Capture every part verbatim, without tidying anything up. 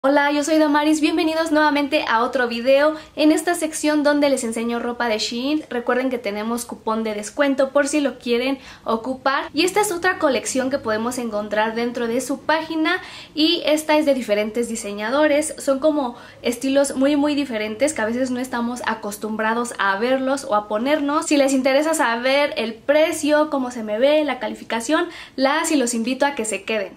Hola, yo soy Damaris, bienvenidos nuevamente a otro video en esta sección donde les enseño ropa de Shein. Recuerden que tenemos cupón de descuento por si lo quieren ocupar. Y esta es otra colección que podemos encontrar dentro de su página y esta es de diferentes diseñadores. Son como estilos muy muy diferentes que a veces no estamos acostumbrados a verlos o a ponernos. Si les interesa saber el precio, cómo se me ve, la calificación, las y los invito a que se queden.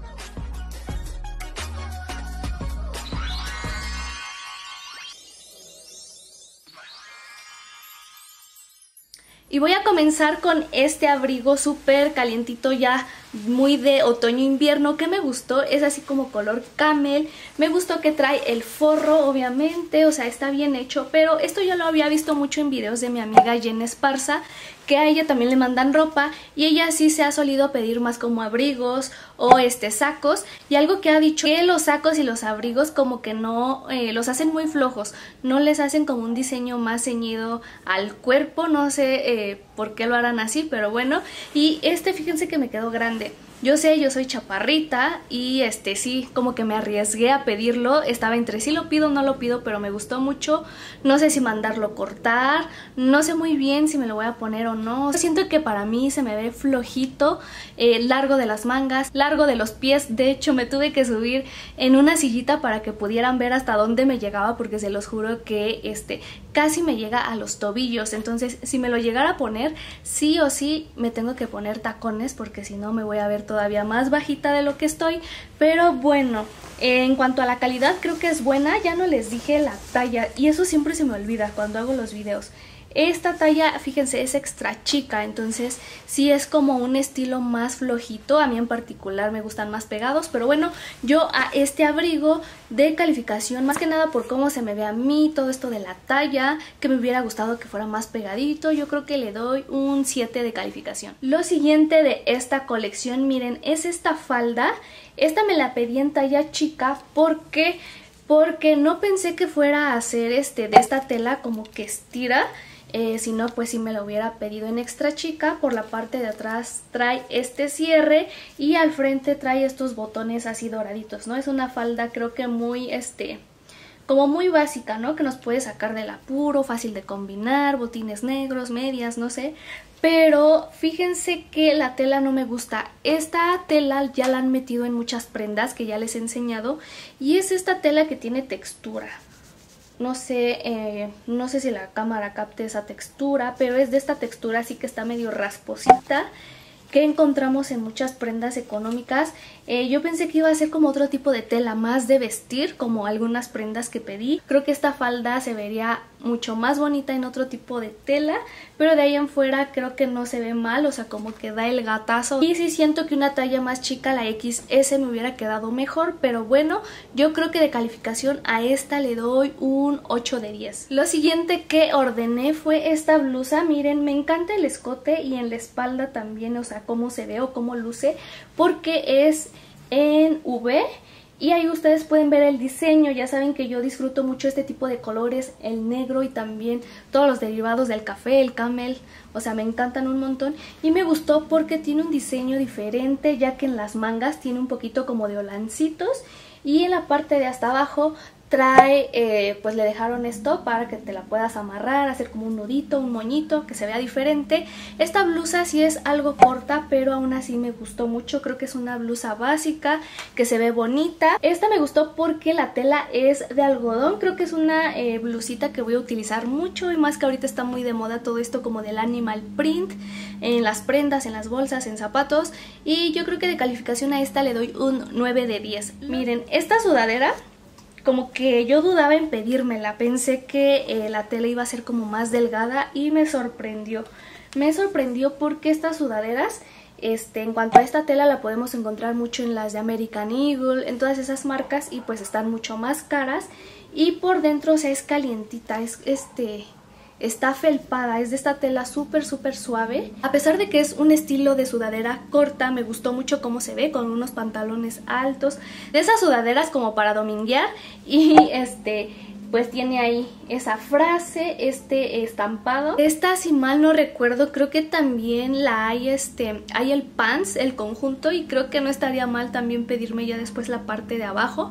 Y voy a comenzar con este abrigo súper calientito, ya muy de otoño-invierno, que me gustó. Es así como color camel. Me gustó que trae el forro, obviamente, o sea, está bien hecho. Pero esto yo lo había visto mucho en videos de mi amiga Jen Esparza, que a ella también le mandan ropa y ella sí se ha solido pedir más como abrigos o este sacos, y algo que ha dicho que los sacos y los abrigos como que no eh, los hacen muy flojos, no les hacen como un diseño más ceñido al cuerpo, no sé eh, por qué lo harán así, pero bueno. Y este, fíjense que me quedó grande. Yo sé, yo soy chaparrita y este sí, como que me arriesgué a pedirlo. Estaba entre sí lo pido o no lo pido, pero me gustó mucho. No sé si mandarlo cortar, no sé muy bien si me lo voy a poner o no. Siento que para mí se me ve flojito, eh, largo de las mangas, largo de los pies. De hecho, me tuve que subir en una sillita para que pudieran ver hasta dónde me llegaba, porque se los juro que este casi me llega a los tobillos. Entonces, si me lo llegara a poner, sí o sí me tengo que poner tacones, porque si no me voy a ver todavía más bajita de lo que estoy. Pero bueno, en cuanto a la calidad creo que es buena. Ya no les dije la talla y eso siempre se me olvida cuando hago los videos. Esta talla, fíjense, es extra chica, entonces sí es como un estilo más flojito. A mí en particular me gustan más pegados, pero bueno, yo a este abrigo de calificación, más que nada por cómo se me ve a mí, todo esto de la talla, que me hubiera gustado que fuera más pegadito, yo creo que le doy un siete de calificación. Lo siguiente de esta colección, miren, es esta falda. Esta me la pedí en talla chica porque, porque no pensé que fuera a hacer este de esta tela como que estira. Eh, si no, pues sí me lo hubiera pedido en extra chica. Por la parte de atrás trae este cierre y al frente trae estos botones así doraditos, ¿no? Es una falda creo que muy, este, como muy básica, ¿no? Que nos puede sacar del apuro, fácil de combinar, botines negros, medias, no sé. Pero fíjense que la tela no me gusta. Esta tela ya la han metido en muchas prendas que ya les he enseñado y es esta tela que tiene textura. No sé, eh, no sé si la cámara capte esa textura, pero es de esta textura así que está medio rasposita, que encontramos en muchas prendas económicas. Eh, yo pensé que iba a ser como otro tipo de tela, más de vestir, como algunas prendas que pedí. Creo que esta falda se vería mucho más bonita en otro tipo de tela, pero de ahí en fuera creo que no se ve mal, o sea, como que da el gatazo. Y sí siento que una talla más chica, la equis ese, me hubiera quedado mejor, pero bueno, yo creo que de calificación a esta le doy un ocho de diez. Lo siguiente que ordené fue esta blusa. Miren, me encanta el escote y en la espalda también, o sea, cómo se ve o cómo luce, porque es en V y ahí ustedes pueden ver el diseño. Ya saben que yo disfruto mucho este tipo de colores, el negro y también todos los derivados del café, el camel, o sea, me encantan un montón. Y me gustó porque tiene un diseño diferente, ya que en las mangas tiene un poquito como de holancitos y en la parte de hasta abajo trae, eh, pues le dejaron esto para que te la puedas amarrar, hacer como un nudito, un moñito, que se vea diferente. Esta blusa sí es algo corta, pero aún así me gustó mucho. Creo que es una blusa básica, que se ve bonita. Esta me gustó porque la tela es de algodón. Creo que es una eh, blusita que voy a utilizar mucho, y más que ahorita está muy de moda todo esto como del animal print, en las prendas, en las bolsas, en zapatos. Y yo creo que de calificación a esta le doy un nueve de diez. Miren, esta sudadera, como que yo dudaba en pedírmela, pensé que eh, la tela iba a ser como más delgada y me sorprendió. Me sorprendió porque estas sudaderas, este, en cuanto a esta tela, la podemos encontrar mucho en las de American Eagle, en todas esas marcas, y pues están mucho más caras. Y por dentro, o sea, es calientita, es este... está felpada, es de esta tela súper súper suave. A pesar de que es un estilo de sudadera corta, me gustó mucho cómo se ve, con unos pantalones altos, de esas sudaderas como para dominguear. Y este, pues tiene ahí esa frase, este estampado. Esta, si mal no recuerdo, creo que también la hay, este, hay el pants, el conjunto, y creo que no estaría mal también pedirme ya después la parte de abajo,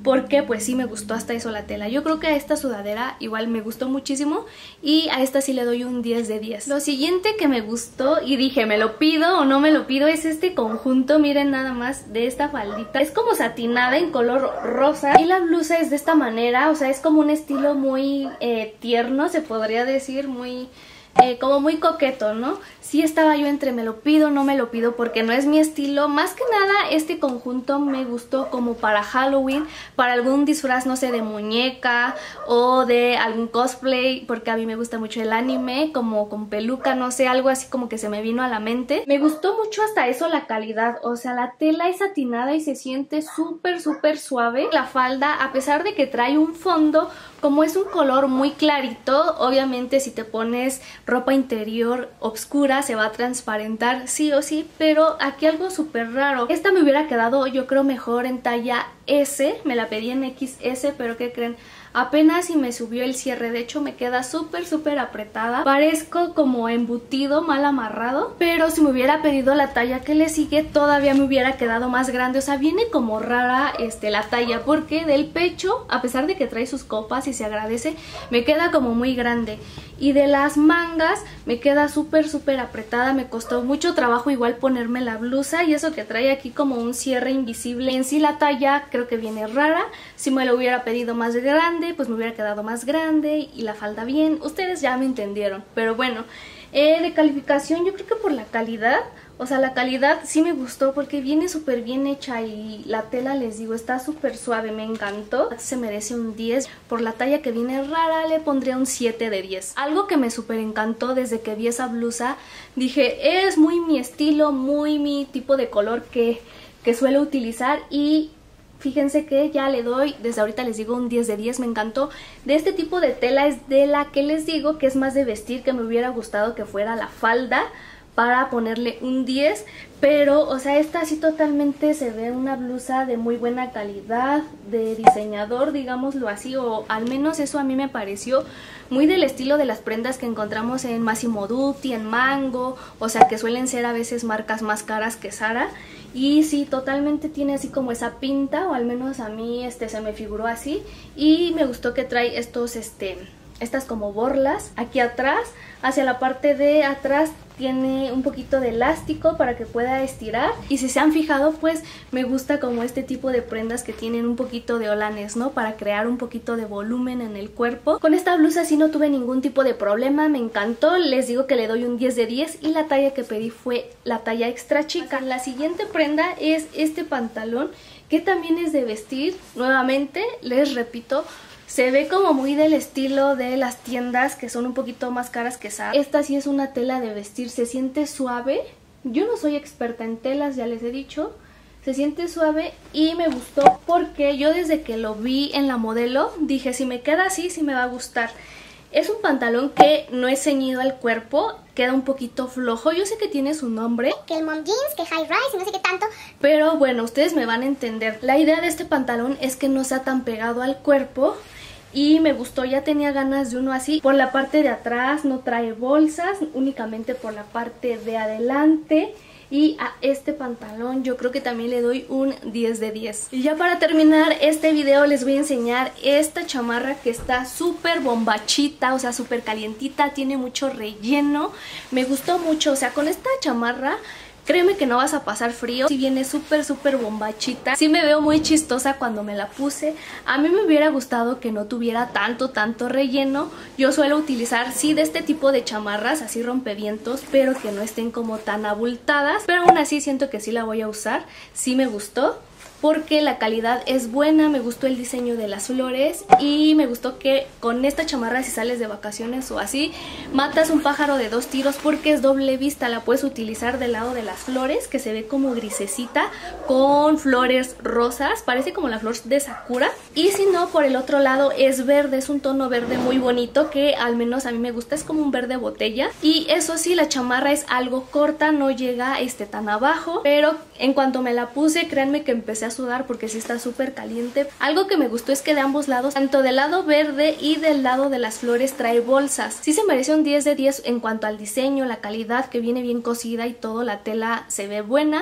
porque pues sí me gustó hasta eso la tela. Yo creo que a esta sudadera igual me gustó muchísimo y a esta sí le doy un diez de diez. Lo siguiente que me gustó y dije me lo pido o no me lo pido es este conjunto, miren nada más, de esta faldita. Es como satinada en color rosa y la blusa es de esta manera, o sea es como un estilo muy eh, tierno, se podría decir, muy... Eh, como muy coqueto, ¿no? Sí estaba yo entre me lo pido, no me lo pido porque no es mi estilo. Más que nada este conjunto me gustó como para Halloween, para algún disfraz, no sé, de muñeca o de algún cosplay, porque a mí me gusta mucho el anime, como con peluca, no sé, algo así como que se me vino a la mente. Me gustó mucho hasta eso la calidad, o sea, la tela es satinada y se siente súper, súper suave. La falda, a pesar de que trae un fondo, como es un color muy clarito, obviamente si te pones ropa interior oscura se va a transparentar sí o sí, pero aquí algo súper raro. Esta me hubiera quedado yo creo mejor en talla ese, me la pedí en equis ese, pero ¿qué creen? Apenas si me subió el cierre, de hecho me queda súper súper apretada, parezco como embutido mal amarrado, pero si me hubiera pedido la talla que le sigue todavía me hubiera quedado más grande, o sea viene como rara este, la talla, porque del pecho, a pesar de que trae sus copas y se agradece, me queda como muy grande. Y de las mangas me queda súper súper apretada, me costó mucho trabajo igual ponerme la blusa y eso que trae aquí como un cierre invisible. En sí la talla creo que viene rara, si me lo hubiera pedido más grande pues me hubiera quedado más grande y la falda bien, ustedes ya me entendieron. Pero bueno, eh, de calificación yo creo que por la calidad, o sea la calidad sí me gustó porque viene súper bien hecha y la tela les digo está súper suave, me encantó. Se merece un diez, por la talla que viene rara le pondría un siete de diez. Algo que me súper encantó desde que vi esa blusa, dije es muy mi estilo, muy mi tipo de color que, que suelo utilizar y... fíjense que ya le doy, desde ahorita les digo un diez de diez, me encantó. De este tipo de tela es de la que les digo que es más de vestir, que me hubiera gustado que fuera la falda para ponerle un diez, pero o sea esta sí totalmente se ve una blusa de muy buena calidad, de diseñador digámoslo así, o al menos eso a mí me pareció muy del estilo de las prendas que encontramos en Massimo Dutti, en Mango, o sea que suelen ser a veces marcas más caras que Zara. Y sí, totalmente tiene así como esa pinta, o al menos a mí este se me figuró así. Y me gustó que trae estos, este, estas como borlas aquí atrás. Hacia la parte de atrás tiene un poquito de elástico para que pueda estirar. Y si se han fijado, pues me gusta como este tipo de prendas que tienen un poquito de holanes, ¿no? Para crear un poquito de volumen en el cuerpo. Con esta blusa sí no tuve ningún tipo de problema, me encantó. Les digo que le doy un diez de diez y la talla que pedí fue la talla extra chica. La siguiente prenda es este pantalón que también es de vestir. Nuevamente, les repito, se ve como muy del estilo de las tiendas que son un poquito más caras que Zara. Esta sí es una tela de vestir, se siente suave. Yo no soy experta en telas, ya les he dicho. Se siente suave y me gustó porque yo desde que lo vi en la modelo dije si me queda así sí me va a gustar. Es un pantalón que no es ceñido al cuerpo, queda un poquito flojo. Yo sé que tiene su nombre, que el mom jeans, que high rise, no sé qué tanto, pero bueno, ustedes me van a entender. La idea de este pantalón es que no sea tan pegado al cuerpo y me gustó, ya tenía ganas de uno así. Por la parte de atrás no trae bolsas, únicamente por la parte de adelante. Y a este pantalón yo creo que también le doy un diez de diez. Y ya para terminar este video les voy a enseñar esta chamarra que está súper bombachita, o sea súper calientita, tiene mucho relleno. Me gustó mucho, o sea con esta chamarra créeme que no vas a pasar frío. Si viene súper súper bombachita. Sí me veo muy chistosa cuando me la puse. A mí me hubiera gustado que no tuviera tanto tanto relleno. Yo suelo utilizar sí de este tipo de chamarras así rompevientos, pero que no estén como tan abultadas. Pero aún así siento que sí la voy a usar. Sí me gustó porque la calidad es buena, me gustó el diseño de las flores y me gustó que con esta chamarra si sales de vacaciones o así matas un pájaro de dos tiros porque es doble vista. La puedes utilizar del lado de las flores que se ve como grisecita con flores rosas, parece como la flor de Sakura, y si no por el otro lado es verde, es un tono verde muy bonito que al menos a mí me gusta, es como un verde botella. Y eso sí, la chamarra es algo corta, no llega este tan abajo, pero en cuanto me la puse créanme que empecé a sudar porque sí está súper caliente. Algo que me gustó es que de ambos lados, tanto del lado verde y del lado de las flores, trae bolsas. Sí se merece un diez de diez en cuanto al diseño, la calidad, que viene bien cosida y todo, la tela se ve buena.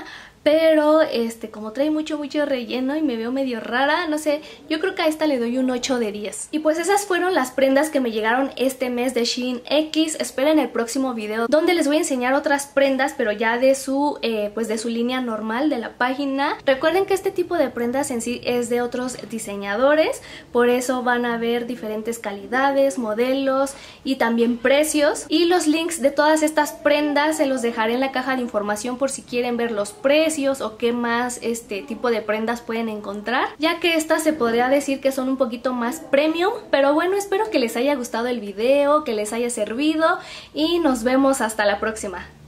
pero este como trae mucho mucho relleno y me veo medio rara, no sé, yo creo que a esta le doy un ocho de diez. Y pues esas fueron las prendas que me llegaron este mes de Shein X. Esperen el próximo video donde les voy a enseñar otras prendas, pero ya de su eh, pues de su línea normal de la página. Recuerden que este tipo de prendas en sí es de otros diseñadores, por eso van a ver diferentes calidades, modelos y también precios, y los links de todas estas prendas se los dejaré en la caja de información por si quieren ver los precios o qué más este tipo de prendas pueden encontrar, ya que estas se podría decir que son un poquito más premium. Pero bueno, espero que les haya gustado el video, que les haya servido y nos vemos hasta la próxima.